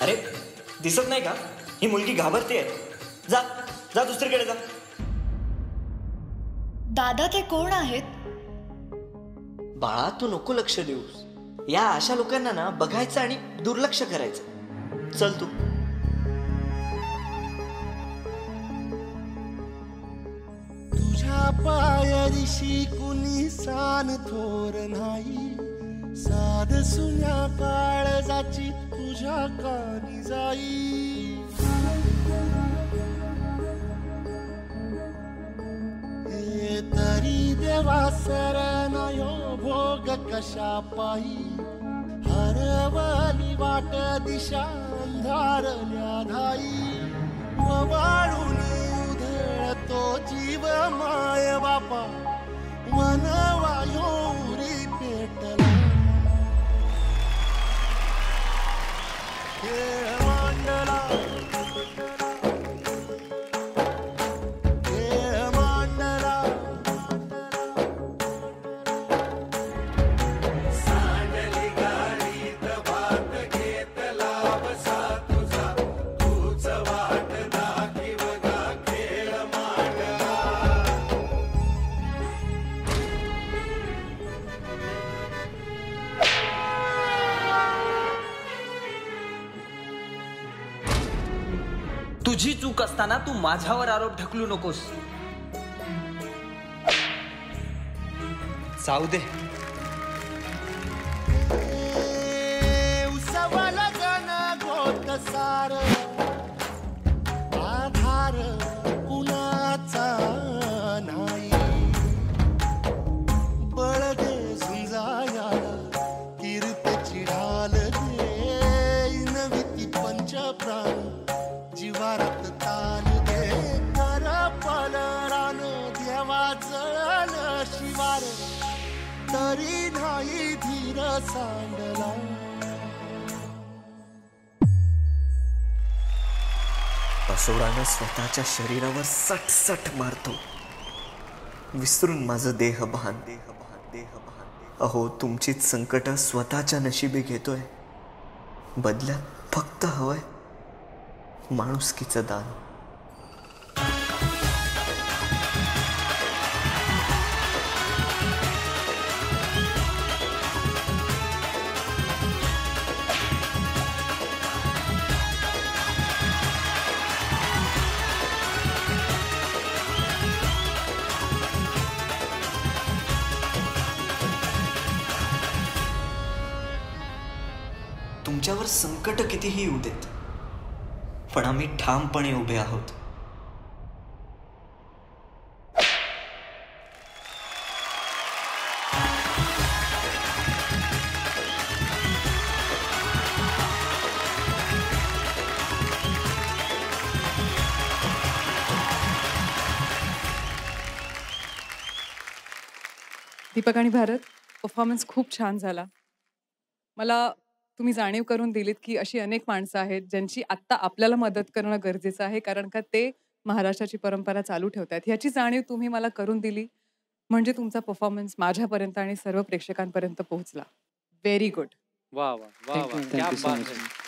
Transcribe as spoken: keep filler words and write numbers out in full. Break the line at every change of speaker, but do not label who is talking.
अरे दिसत नाही का, ही मुलगी घाबरतेय. जा जा दुसरीकडे जा.
दादा ते कोण आहेत?
बाळा तू नको लक्ष देऊस. या अशा लोकांना ना बघायचं आणि दुर्लक्ष करायचं. चल तू.
तुझ्या पायरीशी कुणी सान थोर नाही, साध सुन्या काळजाची तुझ्या कानी जाई. हे तरी देवा सरनायो भोग कशा पायी, हरवली वाट दिशा अंधारल्या धाई. वाळून उधळतो जीव माय बापा, वनवायोरी पेटला. खेळ मांडला खेळ मांडला. सांडली गाडीत भात घेतला बसा तुझा, तूच वाट दाखीव गा खेळ मांडला.
तुझी चूक असताना तू माझ्यावर आरोप ढकलू नकोस. जाऊ दे.
उसवला गण गोत सार, आधार कुणाचा नाही. बळ दे झुंजाया कीर्तीची ढाल दे, नविती पंच प्राण जीवारात ताल दे. कर पलरान देवा जळल शिवार, तरी नाही धीर सांडला.
असोडानं स्वतःच्या शरीरावर सट सट मारतो, विसरून माझं देहभान. देहभान देहभान अहो तुमचीच संकट स्वतःच्या नशिबी घेतोय. बदल्यात फक्त हवंय माणुसकीचं दान. तुमच्यावर संकट कितीही येऊ देत, पण आम्ही ठामपणे उभे आहोत.
दीपक आणि भारत, परफॉर्मन्स खूप छान झाला. मला तुम्ही जाणीव करून दिलीत की अशी अनेक माणसं आहेत ज्यांची आत्ता आपल्याला मदत करणं गरजेचं आहे, कारण का ते महाराष्ट्राची परंपरा चालू ठेवतात. ह्याची जाणीव तुम्ही मला करून दिली, म्हणजे तुमचा परफॉर्मन्स माझ्यापर्यंत आणि सर्व प्रेक्षकांपर्यंत पोहोचला. Very good.
वाह वाह वाह वाह, क्या बात है.